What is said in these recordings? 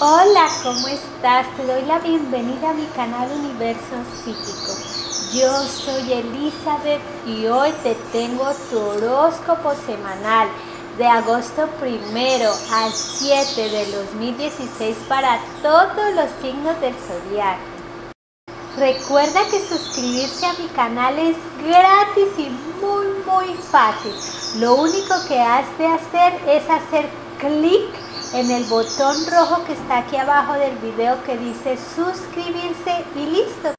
Hola, ¿cómo estás? Te doy la bienvenida a mi canal Universo Psíquico. Yo soy Elizabeth y hoy te tengo tu horóscopo semanal de agosto 1 al 7 del 2016 para todos los signos del zodiaco. Recuerda que suscribirse a mi canal es gratis y muy fácil. Lo único que has de hacer es hacer clic en el botón rojo que está aquí abajo del video que dice suscribirse y listo.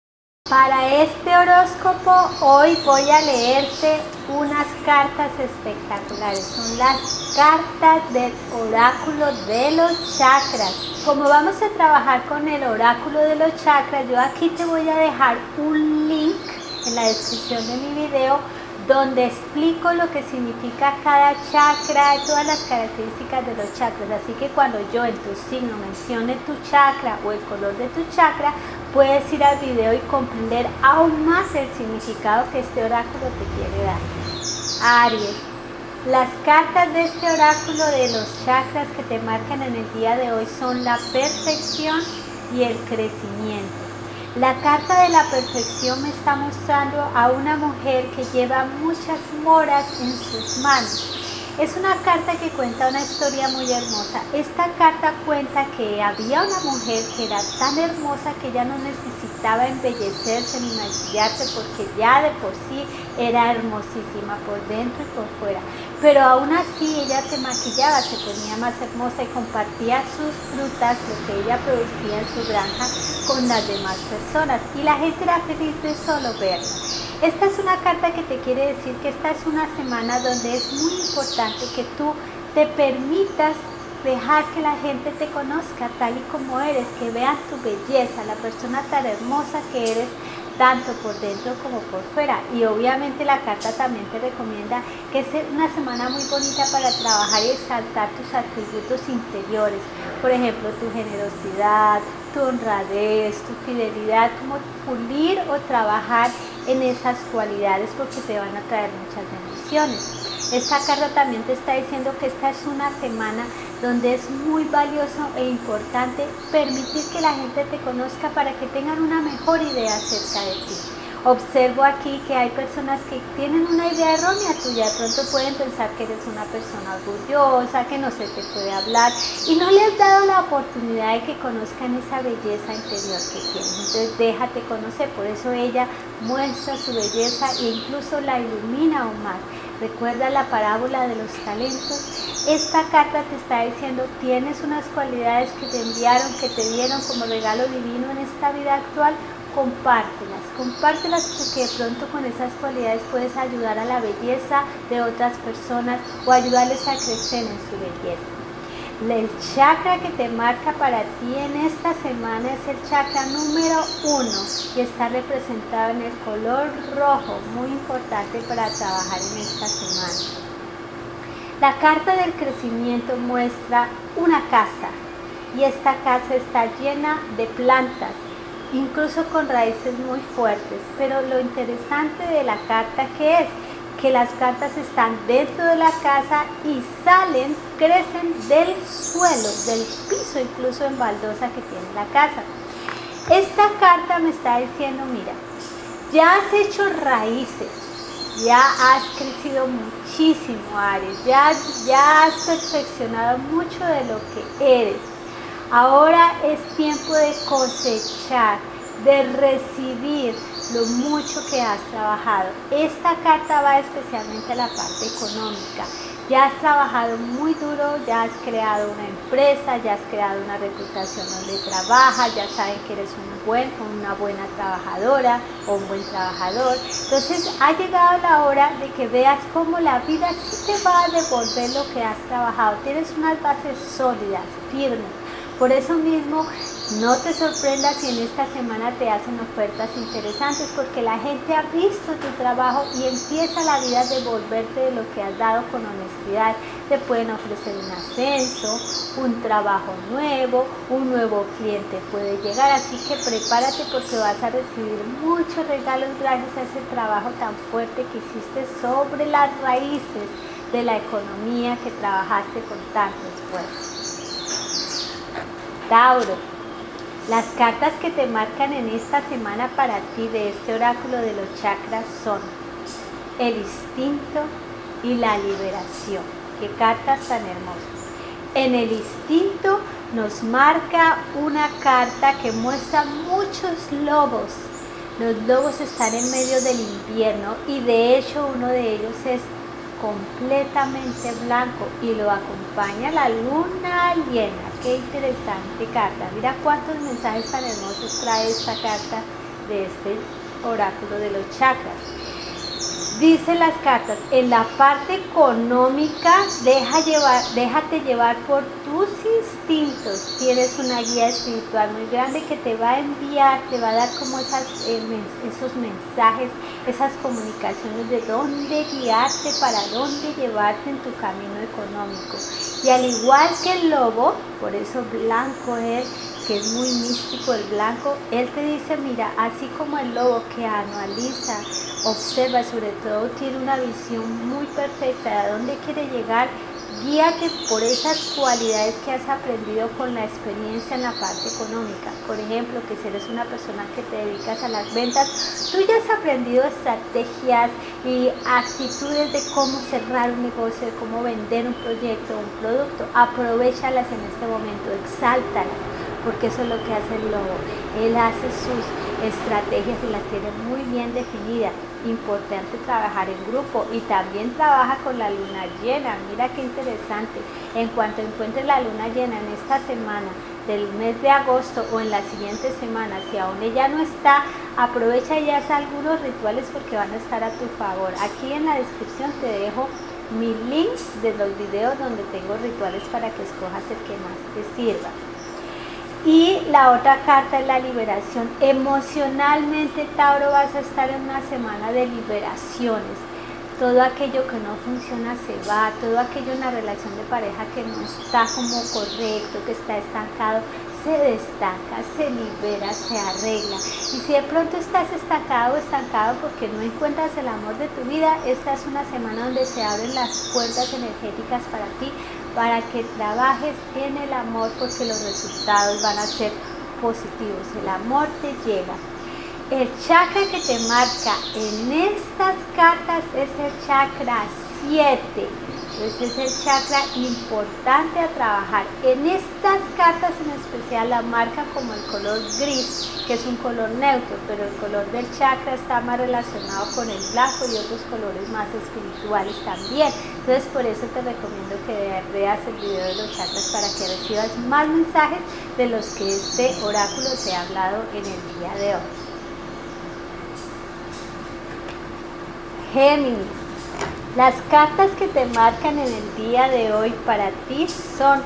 Para este horóscopo hoy voy a leerte unas cartas espectaculares. Son las cartas del oráculo de los chakras. Como vamos a trabajar con el oráculo de los chakras, yo aquí te voy a dejar un link en la descripción de mi video donde explico lo que significa cada chakra y todas las características de los chakras. Así que cuando yo en tu signo mencione tu chakra o el color de tu chakra, puedes ir al video y comprender aún más el significado que este oráculo te quiere dar. Aries. Las cartas de este oráculo de los chakras que te marcan en el día de hoy son la perfección y el crecimiento. La carta de la perfección me está mostrando a una mujer que lleva muchas moras en sus manos. Es una carta que cuenta una historia muy hermosa. Esta carta cuenta que había una mujer que era tan hermosa que ella no necesitaba embellecerse ni maquillarse porque ya de por sí era hermosísima por dentro y por fuera. Pero aún así ella se maquillaba, se ponía más hermosa y compartía sus frutas, lo que ella producía en su granja, con las demás personas. Y la gente era feliz de solo verla. Esta es una carta que te quiere decir que esta es una semana donde es muy importante que tú te permitas dejar que la gente te conozca tal y como eres, que vean tu belleza, la persona tan hermosa que eres, tanto por dentro como por fuera. Y obviamente la carta también te recomienda que es una semana muy bonita para trabajar y exaltar tus atributos interiores, por ejemplo tu generosidad, tu honradez, tu fidelidad, como pulir o trabajar en esas cualidades porque te van a traer muchas bendiciones. Esta carta también te está diciendo que esta es una semana donde es muy valioso e importante permitir que la gente te conozca para que tengan una mejor idea acerca de ti. Observo aquí que hay personas que tienen una idea errónea tuya, de pronto pueden pensar que eres una persona orgullosa, que no se te puede hablar y no le has dado la oportunidad de que conozcan esa belleza interior que tienes. Entonces déjate conocer, por eso ella muestra su belleza e incluso la ilumina aún más. Recuerda la parábola de los talentos. Esta carta te está diciendo, tienes unas cualidades que te enviaron, que te dieron como regalo divino en esta vida actual, compártelas porque de pronto con esas cualidades puedes ayudar a la belleza de otras personas o ayudarles a crecer en su belleza. El chakra que te marca para ti en esta semana es el chakra número 1 y está representado en el color rojo, muy importante para trabajar en esta semana. La carta del crecimiento muestra una casa y esta casa está llena de plantas, incluso con raíces muy fuertes, pero lo interesante de la carta que es que las plantas están dentro de la casa y salen, crecen del suelo, del piso, incluso en baldosa que tiene la casa. Esta carta me está diciendo, mira, ya has hecho raíces, ya has crecido muchísimo, Aries, ya has perfeccionado mucho de lo que eres. Ahora es tiempo de cosechar, de recibir lo mucho que has trabajado. Esta carta va especialmente a la parte económica. Ya has trabajado muy duro, ya has creado una empresa, ya has creado una reputación donde trabajas, ya saben que eres una buena trabajadora o un buen trabajador. Entonces ha llegado la hora de que veas cómo la vida sí te va a devolver lo que has trabajado. Tienes unas bases sólidas, firmes. Por eso mismo, no te sorprendas si en esta semana te hacen ofertas interesantes porque la gente ha visto tu trabajo y empieza la vida a devolverte de lo que has dado con honestidad. Te pueden ofrecer un ascenso, un trabajo nuevo, un nuevo cliente puede llegar, así que prepárate porque vas a recibir muchos regalos gracias a ese trabajo tan fuerte que hiciste sobre las raíces de la economía que trabajaste con tanto esfuerzo. Tauro, las cartas que te marcan en esta semana para ti de este oráculo de los chakras son el instinto y la liberación. Qué cartas tan hermosas. En el instinto nos marca una carta que muestra muchos lobos. Los lobos están en medio del invierno y de hecho uno de ellos es completamente blanco y lo acompaña la luna llena. Qué interesante carta. Mira cuántos mensajes tan hermosos trae esta carta de este oráculo de los chakras. Dicen las cartas, en la parte económica déjate llevar por tus instintos. Tienes una guía espiritual muy grande que te va a enviar, te va a dar como esos mensajes, esas comunicaciones de dónde guiarte, para dónde llevarte en tu camino económico. Y al igual que el lobo, por eso blanco es, que es muy místico el blanco, él te dice, mira, así como el lobo que analiza, observa, sobre todo tiene una visión muy perfecta de a dónde quiere llegar, guíate por esas cualidades que has aprendido con la experiencia en la parte económica. Por ejemplo, que si eres una persona que te dedicas a las ventas, tú ya has aprendido estrategias y actitudes de cómo cerrar un negocio, de cómo vender un proyecto o un producto. Aprovéchalas en este momento, exáltalas, porque eso es lo que hace el lobo. Él hace sus estrategias y las tiene muy bien definidas. Importante trabajar en grupo y también trabaja con la luna llena. Mira qué interesante. En cuanto encuentres la luna llena en esta semana del mes de agosto o en la siguiente semana, si aún ella no está, aprovecha y haz algunos rituales porque van a estar a tu favor. Aquí en la descripción te dejo mis links de los videos donde tengo rituales para que escojas el que más te sirva. Y la otra carta es la liberación. Emocionalmente, Tauro, vas a estar en una semana de liberaciones. Todo aquello que no funciona se va, todo aquello en la relación de pareja que no está como correcto, que está estancado, se destaca, se libera, se arregla. Y si de pronto estás estancado o estancado porque no encuentras el amor de tu vida, esta es una semana donde se abren las puertas energéticas para ti, para que trabajes en el amor, porque los resultados van a ser positivos. El amor te llega. El chakra que te marca en estas cartas es el chakra 7. Entonces es el chakra importante a trabajar. En estas cartas en especial la marcan como el color gris, que es un color neutro, pero el color del chakra está más relacionado con el blanco y otros colores más espirituales también. Entonces por eso te recomiendo que veas el video de los chakras para que recibas más mensajes de los que este oráculo te ha hablado en el día de hoy. Géminis. Las cartas que te marcan en el día de hoy para ti son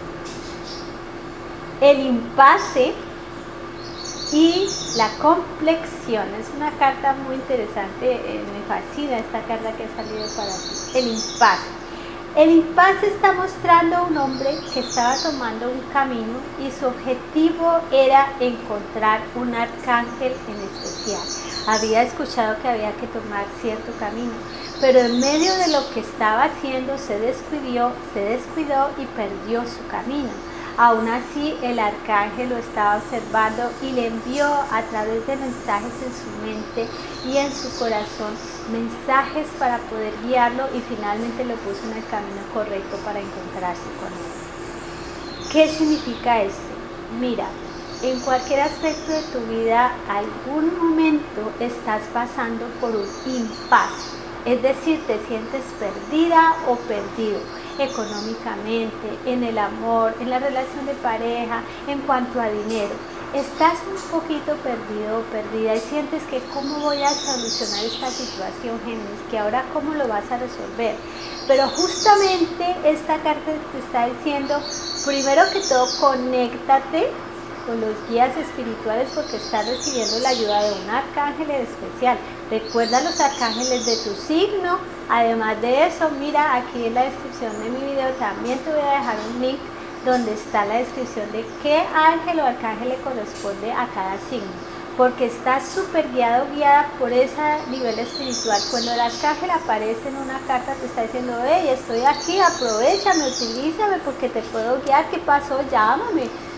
el impasse y la complexión. Es una carta muy interesante, me fascina esta carta que ha salido para ti. El impasse. El impasse está mostrando a un hombre que estaba tomando un camino y su objetivo era encontrar un arcángel en especial. Había escuchado que había que tomar cierto camino, pero en medio de lo que estaba haciendo se descuidó y perdió su camino. Aún así, el arcángel lo estaba observando y le envió a través de mensajes en su mente y en su corazón, mensajes para poder guiarlo, y finalmente lo puso en el camino correcto para encontrarse con él. ¿Qué significa esto? Mira, en cualquier aspecto de tu vida, algún momento estás pasando por un impasse. Es decir, te sientes perdida o perdido económicamente, en el amor, en la relación de pareja, en cuanto a dinero. Estás un poquito perdido o perdida y sientes que cómo voy a solucionar esta situación, Géminis, que ahora cómo lo vas a resolver. Pero justamente esta carta te está diciendo, primero que todo, conéctate con los guías espirituales porque estás recibiendo la ayuda de un arcángel especial. Recuerda los arcángeles de tu signo. Además de eso, mira aquí en la descripción de mi video también te voy a dejar un link donde está la descripción de qué ángel o arcángel le corresponde a cada signo, porque estás súper guiado o guiada por ese nivel espiritual. Cuando el arcángel aparece en una carta te está diciendo, hey, estoy aquí, aprovechame, utilízame porque te puedo guiar, ¿qué pasó? Llámame.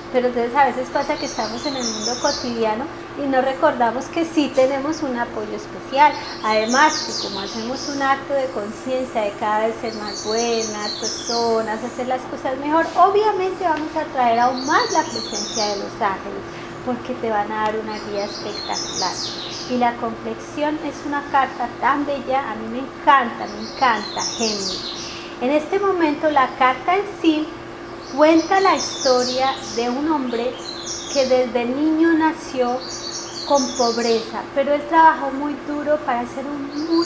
pero entonces a veces pasa que estamos en el mundo cotidiano y no recordamos que sí tenemos un apoyo especial. Además, que como hacemos un acto de conciencia de cada vez ser más buenas personas, hacer las cosas mejor, obviamente vamos a traer aún más la presencia de los ángeles, porque te van a dar una guía espectacular. Y la complexión es una carta tan bella, a mí me encanta, Géminis. En este momento la carta en sí cuenta la historia de un hombre que desde niño nació con pobreza, pero él trabajó muy duro para ser un muy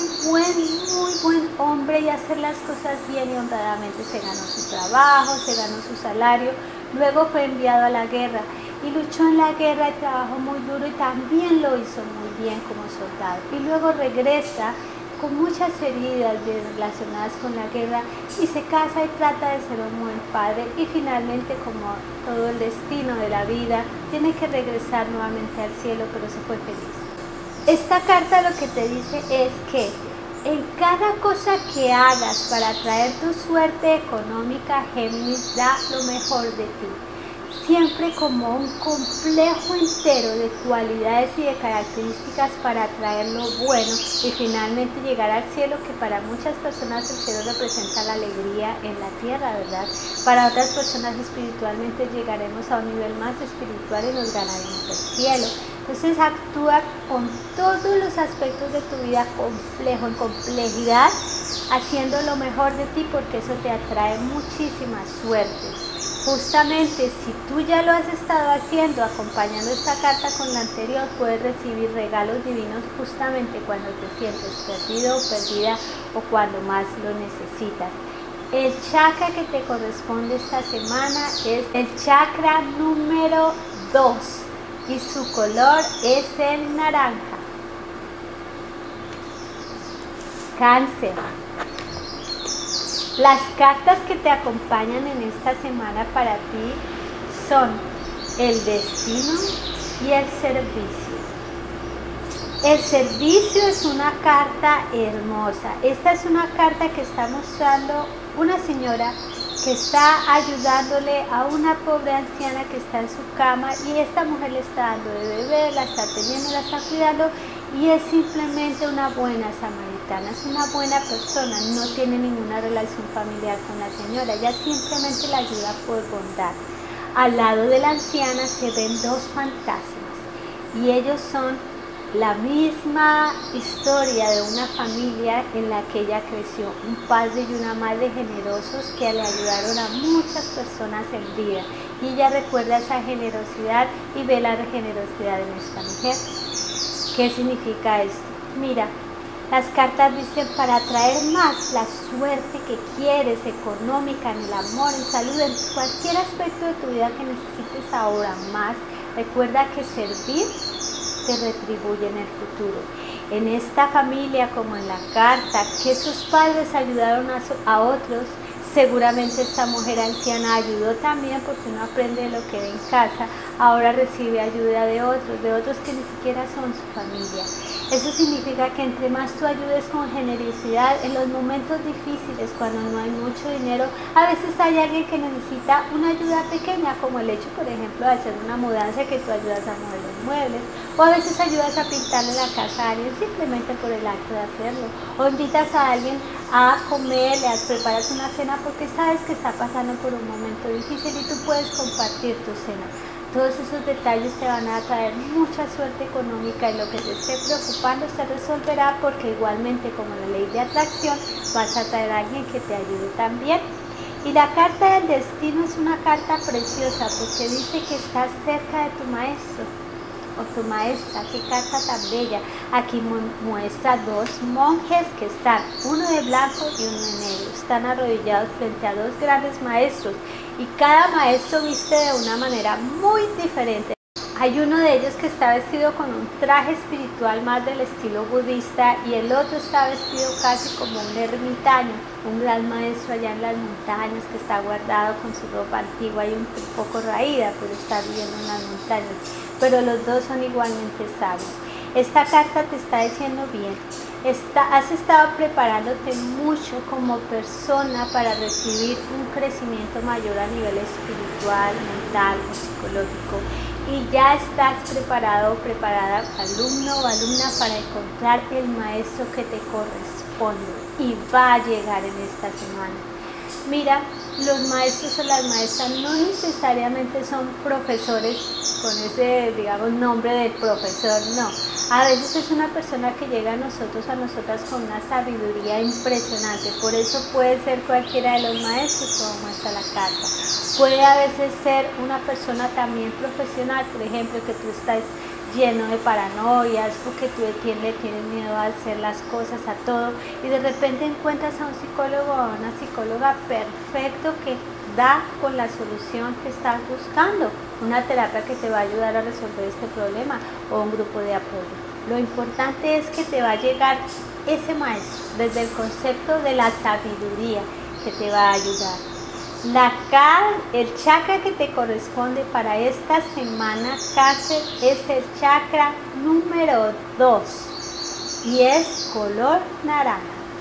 buen hombre y hacer las cosas bien y honradamente. Se ganó su trabajo, se ganó su salario, luego fue enviado a la guerra y luchó en la guerra y trabajó muy duro y también lo hizo muy bien como soldado. Y luego regresa con muchas heridas relacionadas con la guerra y se casa y trata de ser un buen padre y finalmente, como todo el destino de la vida, tiene que regresar nuevamente al cielo, pero se fue feliz. Esta carta lo que te dice es que en cada cosa que hagas para atraer tu suerte económica, Géminis, da lo mejor de ti. Siempre como un complejo entero de cualidades y de características para atraer lo bueno y finalmente llegar al cielo, que para muchas personas el cielo representa la alegría en la tierra, ¿verdad? Para otras personas espiritualmente llegaremos a un nivel más espiritual y nos ganaremos el cielo. Entonces actúa con todos los aspectos de tu vida complejo, en complejidad, haciendo lo mejor de ti, porque eso te atrae muchísima suerte. Justamente si tú ya lo has estado haciendo, acompañando esta carta con la anterior, puedes recibir regalos divinos justamente cuando te sientes perdido o perdida o cuando más lo necesitas. El chakra que te corresponde esta semana es el chakra número 2 y su color es el naranja. Cáncer. Las cartas que te acompañan en esta semana para ti son el destino y el servicio. El servicio es una carta hermosa. Esta es una carta que está mostrando una señora que está ayudándole a una pobre anciana que está en su cama y esta mujer le está dando de beber, la está atendiendo, la está cuidando y es simplemente una buena samaritana, es una buena persona, no tiene ninguna relación familiar con la señora, ella simplemente la ayuda por bondad. Al lado de la anciana se ven dos fantasmas y ellos son la misma historia de una familia en la que ella creció, un padre y una madre generosos que le ayudaron a muchas personas en vida y ella recuerda esa generosidad y ve la generosidad de nuestra mujer. ¿Qué significa esto? Mira, las cartas dicen para atraer más la suerte que quieres, económica, en el amor, en salud, en cualquier aspecto de tu vida que necesites ahora más, recuerda que servir te retribuye en el futuro. En esta familia, como en la carta, que sus padres ayudaron a otros, seguramente esta mujer anciana ayudó también, porque uno aprende lo que ve en casa, ahora recibe ayuda de otros que ni siquiera son su familia. Eso significa que entre más tú ayudes con generosidad en los momentos difíciles, cuando no hay mucho dinero, a veces hay alguien que necesita una ayuda pequeña, como el hecho, por ejemplo, de hacer una mudanza, que tú ayudas a mover los muebles, o a veces ayudas a pintarle la casa a alguien simplemente por el acto de hacerlo, o invitas a alguien a comer, le preparas una cena porque sabes que está pasando por un momento difícil y tú puedes compartir tu cena. Todos esos detalles te van a traer mucha suerte económica y lo que te esté preocupando se resolverá, porque igualmente, como la ley de atracción, vas a traer a alguien que te ayude también. Y la carta del destino es una carta preciosa porque dice que estás cerca de tu maestro o tu maestra. Qué carta tan bella. Aquí muestra dos monjes que están, uno de blanco y uno de negro, están arrodillados frente a dos grandes maestros y cada maestro viste de una manera muy diferente. Hay uno de ellos que está vestido con un traje espiritual más del estilo budista y el otro está vestido casi como un ermitaño, un gran maestro allá en las montañas que está guardado con su ropa antigua y un poco raída por estar viviendo en las montañas, pero los dos son igualmente sabios. Esta carta te está diciendo bien. Has estado preparándote mucho como persona para recibir un crecimiento mayor a nivel espiritual, mental o psicológico. Y ya estás preparado o preparada, alumno o alumna, para encontrar el maestro que te corresponde. Y va a llegar en esta semana. Mira, los maestros o las maestras no necesariamente son profesores con ese, digamos, nombre de profesor, no. A veces es una persona que llega a nosotros, a nosotras, con una sabiduría impresionante. Por eso puede ser cualquiera de los maestros, como muestra la carta. Puede a veces ser una persona también profesional, por ejemplo, que tú estás lleno de paranoias o que tú tienes miedo a hacer las cosas, a todo, y de repente encuentras a un psicólogo o a una psicóloga perfecto que da con la solución que estás buscando, una terapia que te va a ayudar a resolver este problema o un grupo de apoyo. Lo importante es que te va a llegar ese maestro desde el concepto de la sabiduría que te va a ayudar. El chakra que te corresponde para esta semana, Cáncer, es el chakra número 2 y es color naranja.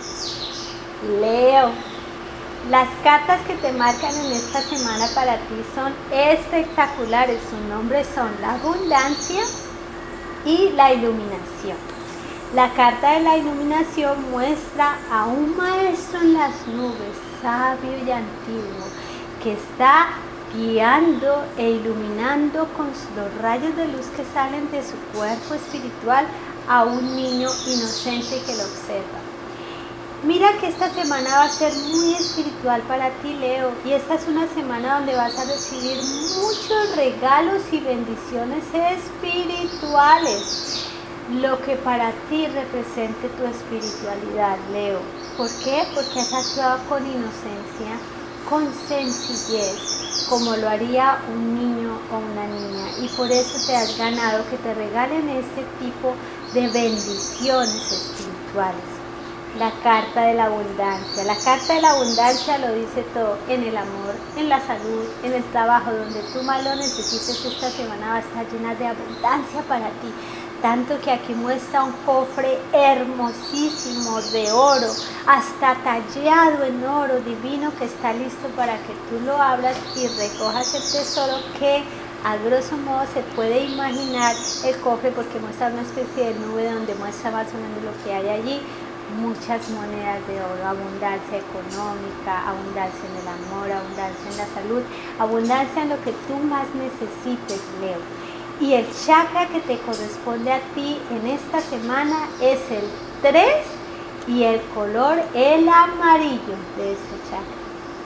Leo, las cartas que te marcan en esta semana para ti son espectaculares. Sus nombres son la abundancia y la iluminación. La carta de la iluminación muestra a un maestro en las nubes, sabio y antiguo, que está guiando e iluminando con los rayos de luz que salen de su cuerpo espiritual a un niño inocente que lo observa. Mira que esta semana va a ser muy espiritual para ti, Leo, y esta es una semana donde vas a recibir muchos regalos y bendiciones espirituales, lo que para ti represente tu espiritualidad, Leo. ¿Por qué? Porque has actuado con inocencia, con sencillez, como lo haría un niño o una niña, y por eso te has ganado que te regalen este tipo de bendiciones espirituales. La carta de la abundancia. La carta de la abundancia lo dice todo, en el amor, en la salud, en el trabajo, donde tú más lo necesites. Esta semana va a estar llena de abundancia para ti. Tanto que aquí muestra un cofre hermosísimo de oro, hasta tallado en oro divino, que está listo para que tú lo abras y recojas el tesoro que a grosso modo se puede imaginar el cofre, porque muestra una especie de nube donde muestra más o menos lo que hay allí. Muchas monedas de oro, abundancia económica, abundancia en el amor, abundancia en la salud, abundancia en lo que tú más necesites, Leo. Y el chakra que te corresponde a ti en esta semana es el 3 y el color el amarillo de este chakra.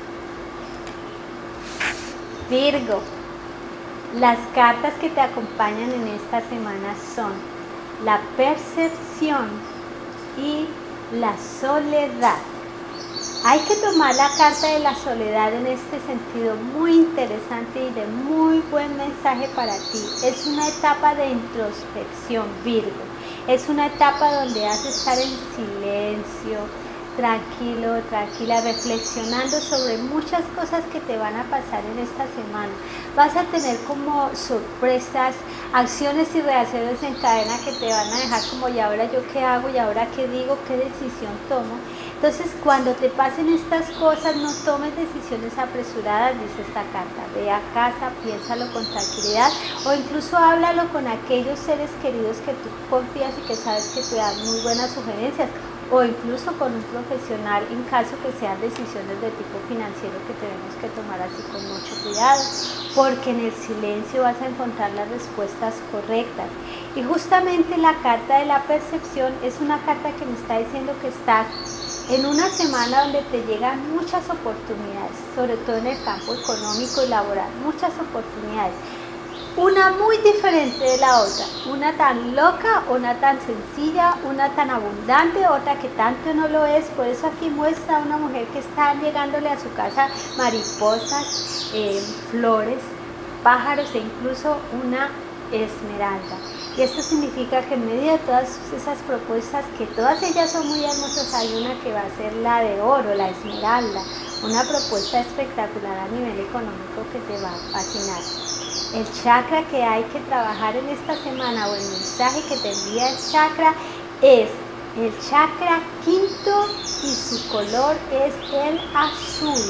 Virgo, las cartas que te acompañan en esta semana son la percepción y la soledad. Hay que tomar la carta de la soledad en este sentido muy interesante y de muy buen mensaje para ti. Es una etapa de introspección, Virgo. Es una etapa donde has de estar en silencio, tranquilo, tranquila, reflexionando sobre muchas cosas que te van a pasar en esta semana. Vas a tener como sorpresas, acciones y reacciones en cadena que te van a dejar como, ¿y ahora yo qué hago? ¿Y ahora qué digo? ¿Qué decisión tomo? Entonces, cuando te pasen estas cosas, no tomes decisiones apresuradas, dice esta carta. Ve a casa, piénsalo con tranquilidad, o incluso háblalo con aquellos seres queridos que tú confías y que sabes que te dan muy buenas sugerencias, o incluso con un profesional en caso que sean decisiones de tipo financiero que tenemos que tomar así con mucho cuidado, porque en el silencio vas a encontrar las respuestas correctas. Y justamente la carta de la percepción es una carta que me está diciendo que estás en una semana donde te llegan muchas oportunidades, sobre todo en el campo económico y laboral, muchas oportunidades. Una muy diferente de la otra, una tan loca, una tan sencilla, una tan abundante, otra que tanto no lo es. Por eso aquí muestra a una mujer que está llegándole a su casa mariposas, flores, pájaros e incluso una esmeralda. Y esto significa que en medio de todas esas propuestas, que todas ellas son muy hermosas, hay una que va a ser la de oro, la esmeralda, una propuesta espectacular a nivel económico que te va a fascinar. El chakra que hay que trabajar en esta semana o el mensaje que te envía el chakra es el chakra quinto y su color es el azul.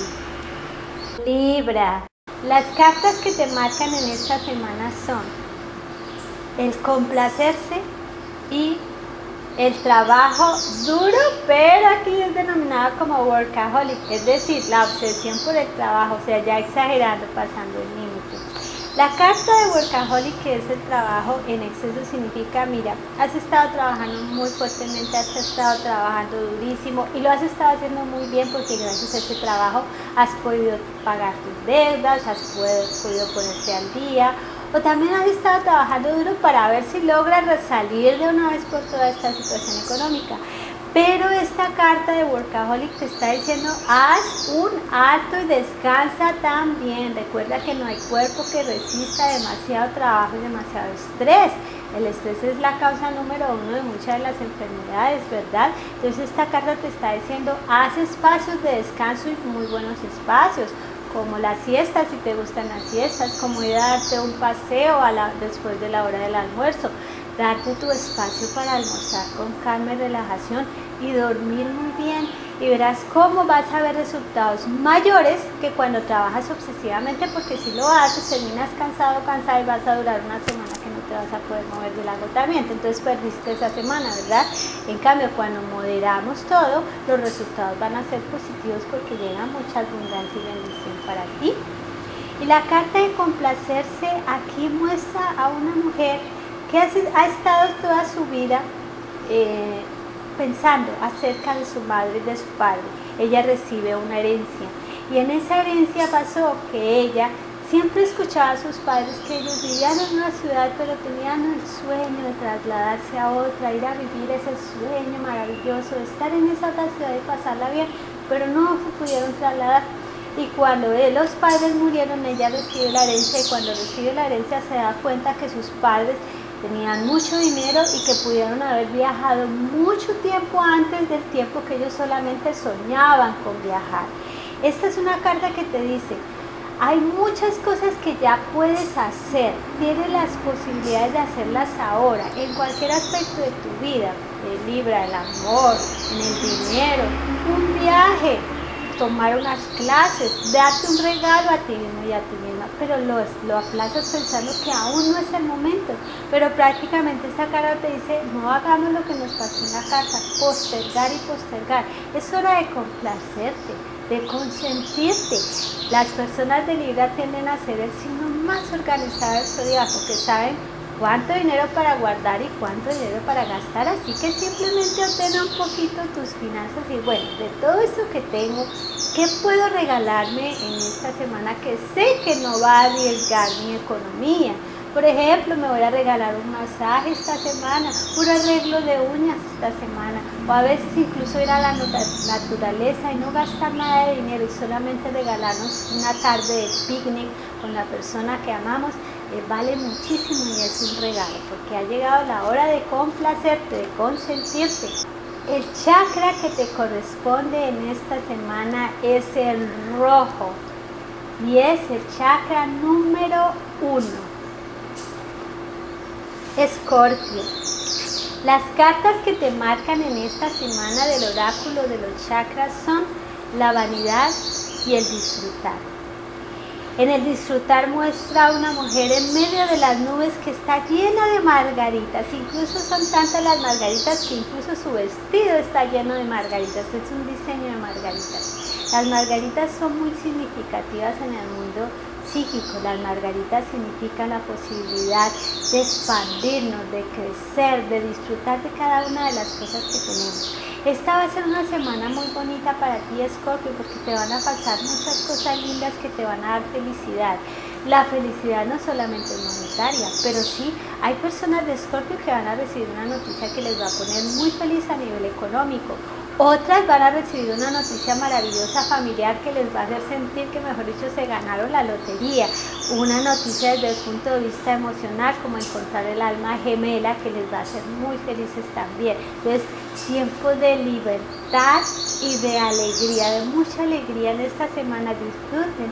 Libra. Las cartas que te marcan en esta semana son el complacerse y el trabajo duro, pero aquí es denominado como workaholic, es decir, la obsesión por el trabajo, o sea, ya exagerando, pasando el límite. La carta de workaholic, que es el trabajo en exceso, significa, mira, has estado trabajando muy fuertemente, has estado trabajando durísimo y lo has estado haciendo muy bien porque gracias a ese trabajo has podido pagar tus deudas, has podido ponerte al día, o también has estado trabajando duro para ver si logras salir de una vez por toda esta situación económica. Pero esta carta de workaholic te está diciendo, haz un alto y descansa también. Recuerda que no hay cuerpo que resista demasiado trabajo y demasiado estrés. El estrés es la causa número 1 de muchas de las enfermedades, ¿verdad? Entonces esta carta te está diciendo, haz espacios de descanso y muy buenos espacios, como las siestas, si te gustan las siestas, como ir a darte un paseo después de la hora del almuerzo, darte tu espacio para almorzar con calma y relajación y dormir muy bien, y verás cómo vas a ver resultados mayores que cuando trabajas obsesivamente, porque si lo haces terminas cansado, cansada y vas a durar una semana que no te vas a poder mover del agotamiento, entonces perdiste esa semana, ¿verdad? En cambio, cuando moderamos todo, los resultados van a ser positivos porque llega mucha abundancia y bendición para ti. Y la carta de complacerse aquí muestra a una mujer que ha estado toda su vida pensando acerca de su madre y de su padre. Ella recibe una herencia y en esa herencia pasó que ella siempre escuchaba a sus padres que ellos vivían en una ciudad, pero tenían el sueño de trasladarse a otra, ir a vivir ese sueño maravilloso de estar en esa otra ciudad y pasarla bien, pero no se pudieron trasladar. Y cuando los padres murieron, ella recibe la herencia, y cuando recibe la herencia se da cuenta que sus padres tenían mucho dinero y que pudieron haber viajado mucho tiempo antes del tiempo que ellos solamente soñaban con viajar. Esta es una carta que te dice, hay muchas cosas que ya puedes hacer, tienes las posibilidades de hacerlas ahora, en cualquier aspecto de tu vida, el Libra, el amor, en el dinero, un viaje, tomar unas clases, darte un regalo a ti mismo y a ti misma, pero lo aplazas pensando que aún no es el momento. Pero prácticamente esta carta te dice, no hagamos lo que nos pasó en la carta, postergar y postergar. Es hora de complacerte, de consentirte. Las personas de Libra tienden a ser el signo más organizado del zodiaco, que saben cuánto dinero para guardar y cuánto dinero para gastar, así que simplemente ordena un poquito tus finanzas y bueno, de todo esto que tengo, ¿qué puedo regalarme en esta semana que sé que no va a arriesgar mi economía? Por ejemplo, me voy a regalar un masaje esta semana, un arreglo de uñas esta semana, o a veces incluso ir a la naturaleza y no gastar nada de dinero y solamente regalarnos una tarde de picnic con la persona que amamos. Vale muchísimo y es un regalo, porque ha llegado la hora de complacerte, de consentirte. El chakra que te corresponde en esta semana es el rojo y es el chakra número 1. Escorpio. Las cartas que te marcan en esta semana del oráculo de los chakras son la vanidad y el disfrutar. En el disfrutar muestra a una mujer en medio de las nubes que está llena de margaritas, incluso son tantas las margaritas que incluso su vestido está lleno de margaritas, es un diseño de margaritas. Las margaritas son muy significativas en el mundo psíquico. Las margaritas significan la posibilidad de expandirnos, de crecer, de disfrutar de cada una de las cosas que tenemos. Esta va a ser una semana muy bonita para ti, Escorpio, porque te van a pasar muchas cosas lindas que te van a dar felicidad. La felicidad no solamente es monetaria, pero sí hay personas de Escorpio que van a recibir una noticia que les va a poner muy feliz a nivel económico. Otras van a recibir una noticia maravillosa familiar que les va a hacer sentir que, mejor dicho, se ganaron la lotería. Una noticia desde el punto de vista emocional, como encontrar el alma gemela, que les va a hacer muy felices también. Entonces, tiempo de libertad y de alegría, de mucha alegría en esta semana. Disfruten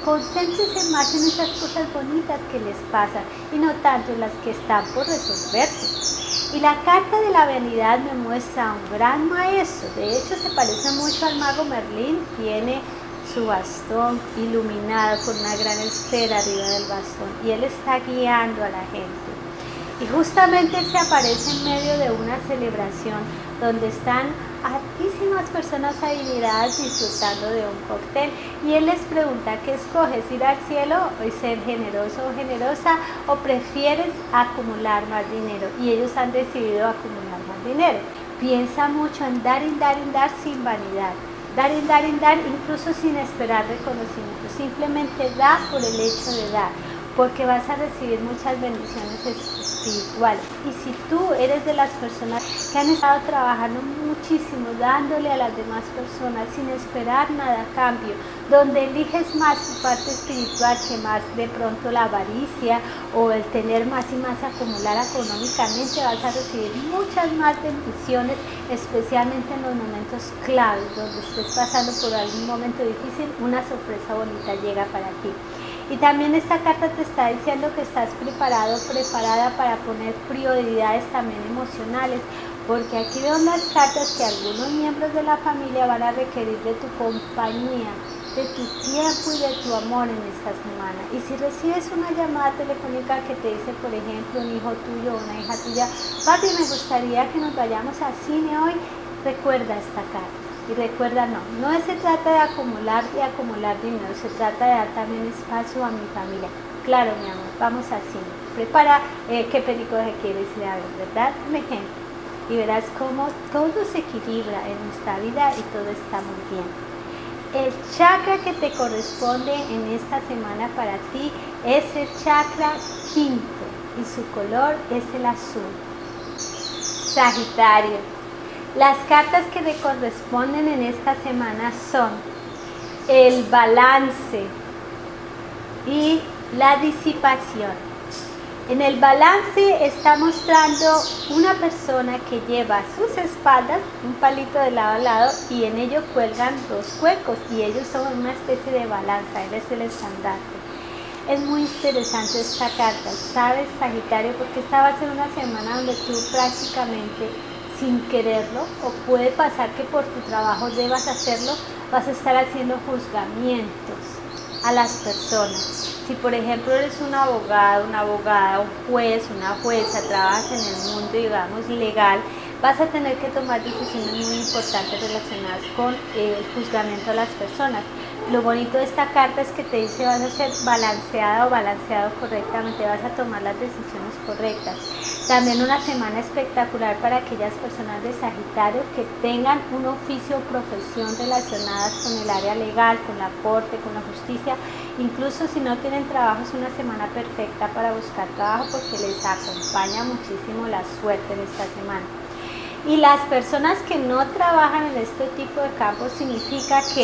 concéntrese más en esas cosas bonitas que les pasan y no tanto en las que están por resolverse. Y la carta de la vanidad me muestra a un gran maestro, de hecho se parece mucho al mago Merlín, tiene su bastón iluminado con una gran esfera arriba del bastón y él está guiando a la gente. Y justamente él se aparece en medio de una celebración donde están altísimas personas adineradas disfrutando de un cóctel y él les pregunta ¿qué escoges? ¿Ir al cielo o ser generoso o generosa o prefieres acumular más dinero? Y ellos han decidido acumular más dinero. Piensa mucho en dar y dar y dar sin vanidad. Dar y dar y dar incluso sin esperar reconocimiento. Simplemente da por el hecho de dar, porque vas a recibir muchas bendiciones espirituales. Y si tú eres de las personas que han estado trabajando muchísimo, dándole a las demás personas sin esperar nada a cambio, donde eliges más tu parte espiritual que más de pronto la avaricia o el tener más y más, acumular económicamente, vas a recibir muchas más bendiciones, especialmente en los momentos claves, donde estés pasando por algún momento difícil, una sorpresa bonita llega para ti. Y también esta carta te está diciendo que estás preparado, preparada para poner prioridades también emocionales, porque aquí veo las cartas que algunos miembros de la familia van a requerir de tu compañía, de tu tiempo y de tu amor en esta semana. Y si recibes una llamada telefónica que te dice, por ejemplo, un hijo tuyo o una hija tuya, papi, me gustaría que nos vayamos al cine hoy, recuerda esta carta. Y recuerda, no se trata de acumular dinero, se trata de dar también espacio a mi familia. Claro, mi amor, vamos al cine. Prepara qué película quieres ir a ver, ¿verdad? Un ejemplo. Y verás cómo todo se equilibra en nuestra vida y todo está muy bien. El chakra que te corresponde en esta semana para ti es el chakra quinto y su color es el azul. Sagitario. Las cartas que le corresponden en esta semana son el balance y la disipación. En el balance está mostrando una persona que lleva a sus espaldas un palito de lado a lado y en ello cuelgan dos cuencos y ellos son una especie de balanza, él es el estandarte. Es muy interesante esta carta, ¿sabes, Sagitario? Porque esta va a ser una semana donde tú prácticamente sin quererlo, o puede pasar que por tu trabajo debas hacerlo, vas a estar haciendo juzgamientos a las personas. Si por ejemplo eres un abogado, una abogada, un juez, una jueza, trabajas en el mundo, digamos, legal, vas a tener que tomar decisiones muy importantes relacionadas con el juzgamiento a las personas. Lo bonito de esta carta es que te dice vas a ser balanceada o balanceado correctamente, vas a tomar las decisiones correctas. También una semana espectacular para aquellas personas de Sagitario que tengan un oficio o profesión relacionadas con el área legal, con la corte, con la justicia. Incluso si no tienen trabajo, es una semana perfecta para buscar trabajo porque les acompaña muchísimo la suerte en esta semana. Y las personas que no trabajan en este tipo de campos significa que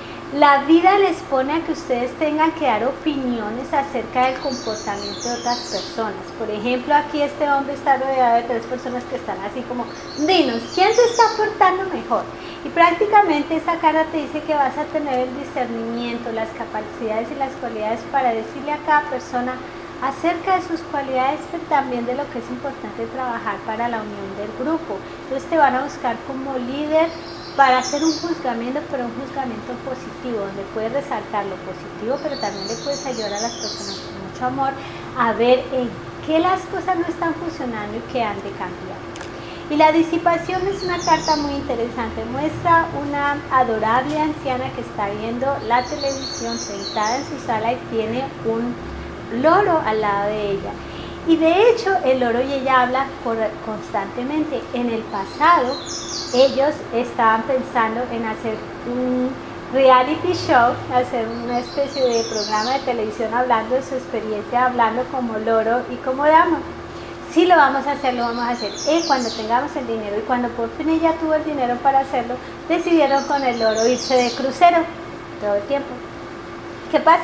la vida les pone a que ustedes tengan que dar opiniones acerca del comportamiento de otras personas. Por ejemplo, aquí este hombre está rodeado de tres personas que están así como, dinos, ¿quién se está portando mejor? Y prácticamente esa carta te dice que vas a tener el discernimiento, las capacidades y las cualidades para decirle a cada persona acerca de sus cualidades, pero también de lo que es importante trabajar para la unión del grupo. Entonces te van a buscar como líder para hacer un juzgamiento, pero un juzgamiento positivo, donde puedes resaltar lo positivo, pero también le puedes ayudar a las personas con mucho amor a ver en qué las cosas no están funcionando y qué han de cambiar. Y la disipación es una carta muy interesante, muestra una adorable anciana que está viendo la televisión sentada en su sala y tiene un loro al lado de ella. Y de hecho el loro y ella hablan constantemente. En el pasado ellos estaban pensando en hacer un reality show, hacer una especie de programa de televisión hablando de su experiencia, hablando como loro y como dama. Sí, lo vamos a hacer, lo vamos a hacer. Cuando tengamos el dinero, y cuando por fin ella tuvo el dinero para hacerlo, decidieron con el loro irse de crucero todo el tiempo. ¿Qué pasa?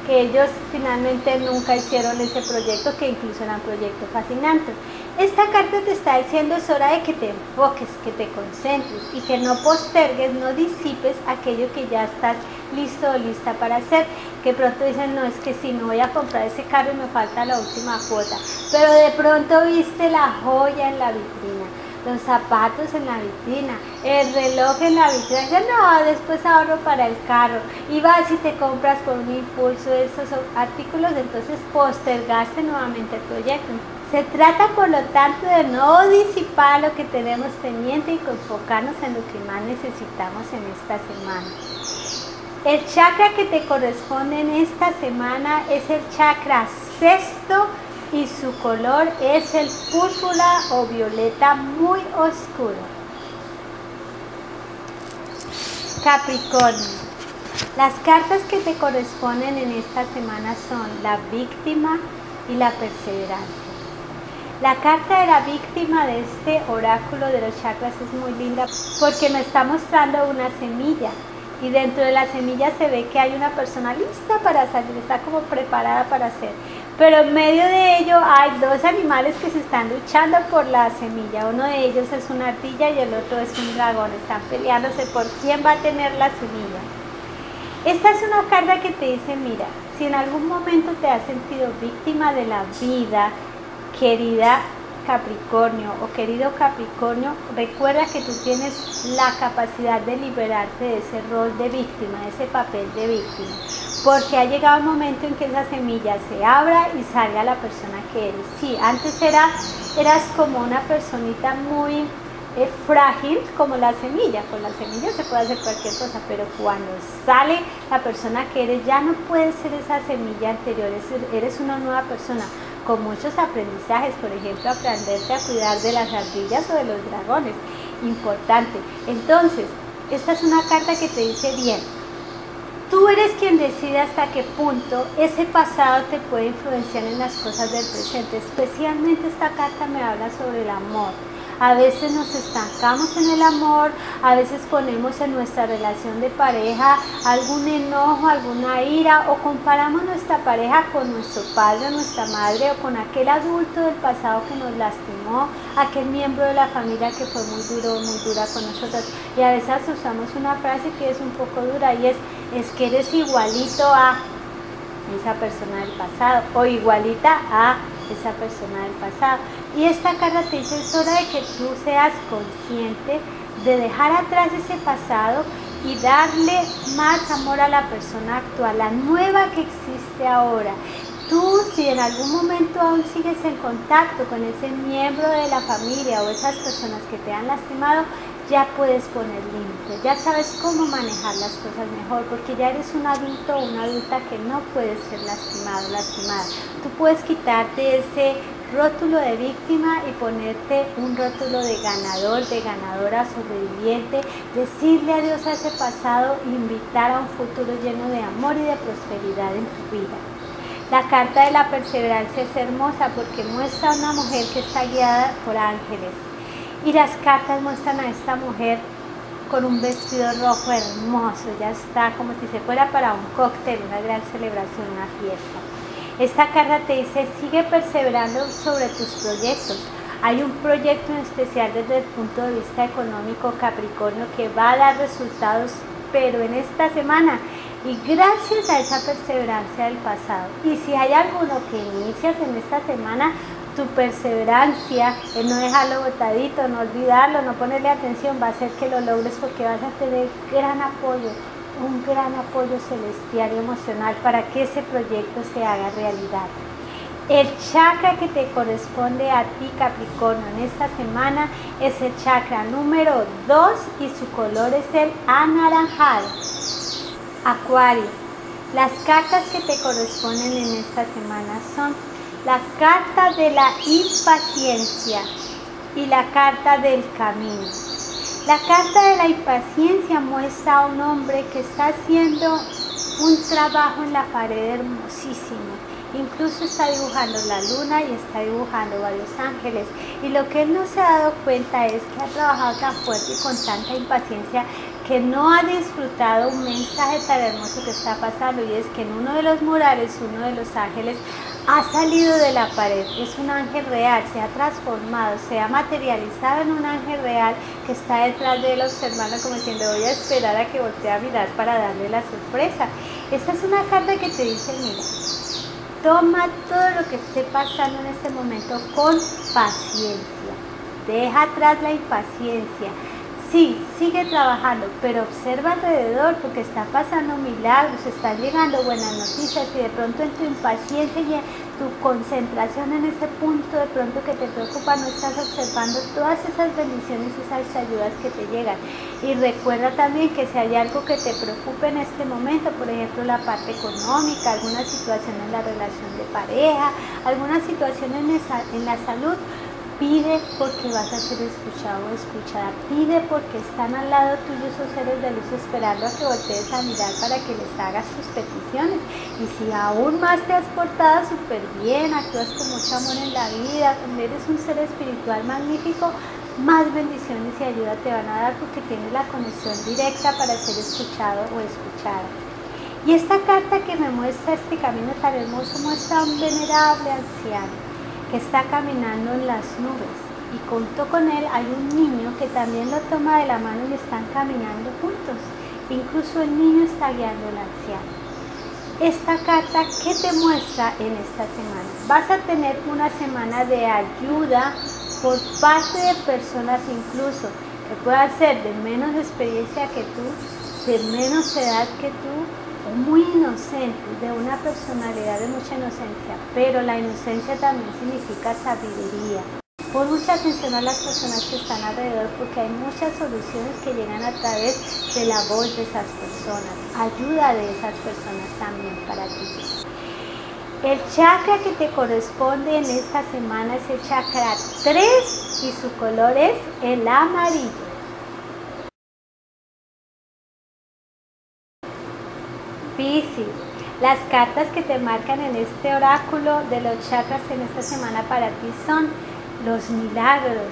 que ellos finalmente nunca hicieron ese proyecto, que incluso era un proyecto fascinante. Esta carta te está diciendo es hora de que te enfoques, que te concentres y que no postergues, no disipes aquello que ya estás listo o lista para hacer. Que pronto dicen, no, es que si no voy a comprar ese carro y me falta la última cuota, pero de pronto viste la joya en la vitrina, los zapatos en la vitrina, el reloj en la vitrina, y dices, no, después ahorro para el carro, y vas y te compras por un impulso de esos artículos, entonces postergaste nuevamente el proyecto. Se trata, por lo tanto, de no disipar lo que tenemos pendiente y enfocarnos en lo que más necesitamos en esta semana. El chakra que te corresponde en esta semana es el chakra sexto y su color es el púrpura o violeta muy oscuro. Capricornio. Las cartas que te corresponden en esta semana son la víctima y la perseverancia. La carta de la víctima de este oráculo de los chakras es muy linda porque me está mostrando una semilla y dentro de la semilla se ve que hay una persona lista para salir, está como preparada para hacer, pero en medio de ello hay dos animales que se están luchando por la semilla. Uno de ellos es una ardilla y el otro es un dragón, están peleándose por quién va a tener la semilla. Esta es una carta que te dice, mira, si en algún momento te has sentido víctima de la vida, querida Capricornio o querido Capricornio, recuerda que tú tienes la capacidad de liberarte de ese rol de víctima, de ese papel de víctima, porque ha llegado el momento en que esa semilla se abra y salga la persona que eres. Sí, antes eras como una personita muy frágil, como la semilla. Con la semilla se puede hacer cualquier cosa, pero cuando sale la persona que eres, ya no puedes ser esa semilla anterior, eres una nueva persona, con muchos aprendizajes, por ejemplo, aprenderte a cuidar de las ardillas o de los dragones, importante. Entonces, esta es una carta que te dice, bien, tú eres quien decide hasta qué punto ese pasado te puede influenciar en las cosas del presente. Especialmente esta carta me habla sobre el amor. A veces nos estancamos en el amor, a veces ponemos en nuestra relación de pareja algún enojo, alguna ira, o comparamos nuestra pareja con nuestro padre o nuestra madre, o con aquel adulto del pasado que nos lastimó, aquel miembro de la familia que fue muy duro, muy dura con nosotros. Y a veces usamos una frase que es un poco dura y es que eres igualito a esa persona del pasado, o igualita a esa persona del pasado. Y esta carta te dice, es hora de que tú seas consciente de dejar atrás ese pasado y darle más amor a la persona actual, la nueva que existe ahora. Tú, si en algún momento aún sigues en contacto con ese miembro de la familia o esas personas que te han lastimado, ya puedes poner límites, ya sabes cómo manejar las cosas mejor, porque ya eres un adulto o una adulta que no puedes ser lastimado, lastimada. Tú puedes quitarte ese rótulo de víctima y ponerte un rótulo de ganador, de ganadora, sobreviviente, decirle adiós a ese pasado e invitar a un futuro lleno de amor y de prosperidad en tu vida. La carta de la perseverancia es hermosa porque muestra a una mujer que está guiada por ángeles. Y las cartas muestran a esta mujer con un vestido rojo hermoso, ya está como si se fuera para un cóctel, una gran celebración, una fiesta. Esta carta te dice, sigue perseverando sobre tus proyectos. Hay un proyecto en especial desde el punto de vista económico, Capricornio, que va a dar resultados, pero en esta semana, y gracias a esa perseverancia del pasado. Y si hay alguno que inicias en esta semana, tu perseverancia, en no dejarlo botadito, no olvidarlo, no ponerle atención, va a hacer que lo logres porque vas a tener gran apoyo, un gran apoyo celestial y emocional para que ese proyecto se haga realidad. El chakra que te corresponde a ti, Capricornio, en esta semana es el chakra número 2 y su color es el anaranjado. Acuario, las cartas que te corresponden en esta semana son la carta de la impaciencia y la carta del camino. La carta de la impaciencia muestra a un hombre que está haciendo un trabajo en la pared hermosísimo. Incluso está dibujando la luna y está dibujando varios ángeles. Y lo que él no se ha dado cuenta es que ha trabajado tan fuerte y con tanta impaciencia que no ha disfrutado un mensaje tan hermoso que está pasando, y es que en uno de los murales, uno de los ángeles ha salido de la pared, es un ángel real, se ha transformado, se ha materializado en un ángel real que está detrás de él observando como diciendo voy a esperar a que voltee a mirar para darle la sorpresa. Esta es una carta que te dice, mira, toma todo lo que esté pasando en este momento con paciencia, deja atrás la impaciencia. Sí, sigue trabajando, pero observa alrededor porque está pasando milagros, están llegando buenas noticias, y de pronto en tu impaciencia y en tu concentración en ese punto de pronto que te preocupa, no estás observando todas esas bendiciones y esas ayudas que te llegan. Y recuerda también que si hay algo que te preocupe en este momento, por ejemplo la parte económica, alguna situación en la relación de pareja, alguna situación en la salud, pide porque vas a ser escuchado o escuchada, pide porque están al lado tuyo esos seres de luz esperando a que voltees a mirar para que les hagas tus peticiones. Y si aún más te has portado súper bien, actúas con mucho amor en la vida, eres un ser espiritual magnífico, más bendiciones y ayuda te van a dar porque tienes la conexión directa para ser escuchado o escuchada. Y esta carta que me muestra este camino tan hermoso muestra a un venerable anciano que está caminando en las nubes, y junto con él hay un niño que también lo toma de la mano y están caminando juntos. Incluso el niño está guiando al anciano. Esta carta, ¿qué te muestra en esta semana? Vas a tener una semana de ayuda por parte de personas incluso que puedan ser de menos experiencia que tú, de menos edad que tú, muy inocentes, de una personalidad de mucha inocencia, pero la inocencia también significa sabiduría. Pon mucha atención a las personas que están alrededor porque hay muchas soluciones que llegan a través de la voz de esas personas, ayuda de esas personas también para ti. El chakra que te corresponde en esta semana es el chakra 3 y su color es el amarillo. Piscis, las cartas que te marcan en este oráculo de los chakras en esta semana para ti son los milagros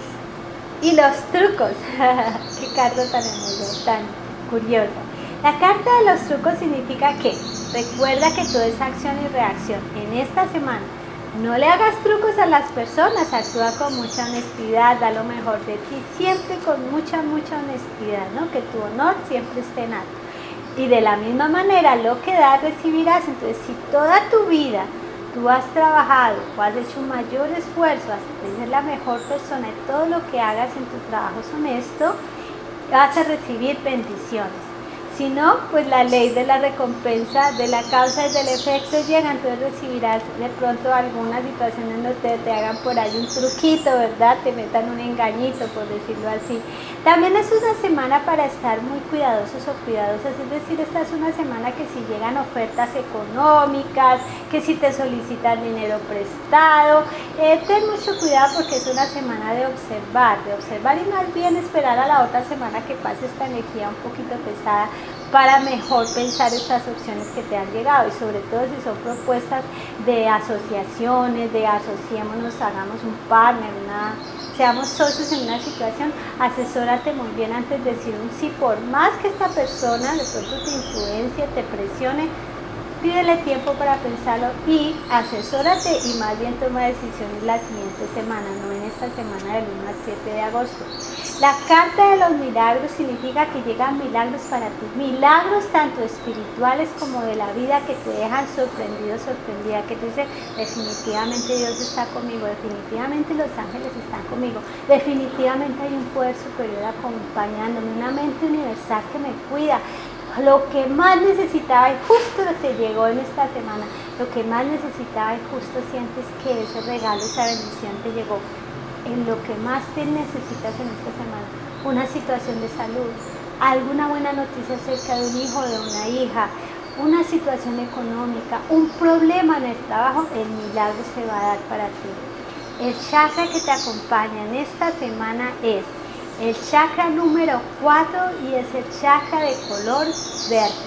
y los trucos. Qué carta tan hermosa, tan curiosa. La carta de los trucos significa que recuerda que todo es acción y reacción. En esta semana no le hagas trucos a las personas, actúa con mucha honestidad, da lo mejor de ti, siempre con mucha honestidad, ¿no? Que tu honor siempre esté en alto. Y de la misma manera, lo que das, recibirás. Entonces, si toda tu vida tú has trabajado o has hecho un mayor esfuerzo hasta ser la mejor persona y todo lo que hagas en tu trabajo es honesto, vas a recibir bendiciones. Si no, pues la ley de la recompensa, de la causa y del efecto llega, entonces recibirás de pronto alguna situación en donde te hagan por ahí un truquito, ¿verdad? Te metan un engañito, por decirlo así. También es una semana para estar muy cuidadosos o cuidadosas, es decir, esta es una semana que si llegan ofertas económicas, que si te solicitan dinero prestado, ten mucho cuidado porque es una semana de observar y más bien esperar a la otra semana que pase esta energía un poquito pesada para mejor pensar estas opciones que te han llegado, y sobre todo si son propuestas de asociaciones, de asociémonos, hagamos un partner, seamos socios en una situación, asesórate muy bien antes de decir un sí, por más que esta persona de pronto te influencie, te presione, pídele tiempo para pensarlo y asesórate y más bien toma decisiones la siguiente semana, no en esta semana del 1 al 7 de agosto. La carta de los milagros significa que llegan milagros para ti, milagros tanto espirituales como de la vida que te dejan sorprendido, sorprendida, que te dicen definitivamente Dios está conmigo, definitivamente los ángeles están conmigo, definitivamente hay un poder superior acompañándome, una mente universal que me cuida. Lo que más necesitaba y justo te llegó en esta semana, lo que más necesitaba y justo sientes que ese regalo, esa bendición te llegó en lo que más te necesitas en esta semana, una situación de salud, alguna buena noticia acerca de un hijo o de una hija, una situación económica, un problema en el trabajo, el milagro se va a dar para ti. El chakra que te acompaña en esta semana es el chakra número 4 y es el chakra de color verde.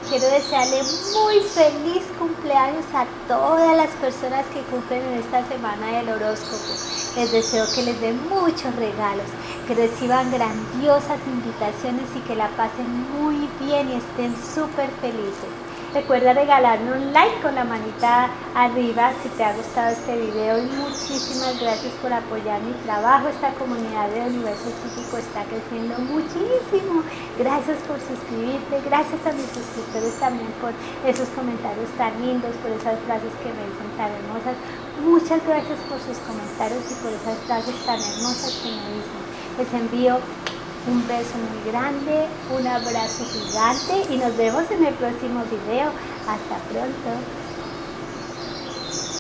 quiero desearle muy feliz cumpleaños a todas las personas que cumplen en esta semana del horóscopo. Les deseo que les den muchos regalos, que reciban grandiosas invitaciones y que la pasen muy bien y estén súper felices. Recuerda regalarme un like con la manita arriba si te ha gustado este video y muchísimas gracias por apoyar mi trabajo. Esta comunidad de Universo Psíquico está creciendo muchísimo. Gracias por suscribirte, gracias a mis suscriptores también por esos comentarios tan lindos, por esas frases que me dicen tan hermosas. Muchas gracias por sus comentarios y por esas frases tan hermosas que me dicen. Les envío un beso muy grande, un abrazo gigante y nos vemos en el próximo video. Hasta pronto.